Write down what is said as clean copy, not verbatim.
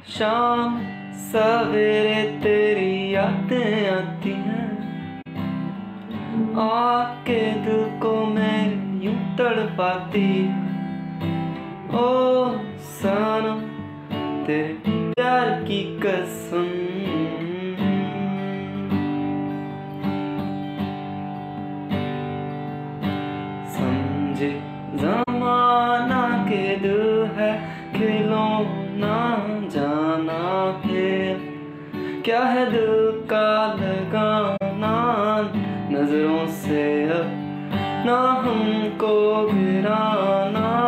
शाम सवेरे तेरी यादें आती हैं, आके दिल को मेरे यूं तड़पाती। ओ सनम तेरे प्यार की कसम, समझे जमाना के दिल है खिलौना, जाना फिर क्या है दिल का लगाना। नजरों से अब ना हमको गिराना,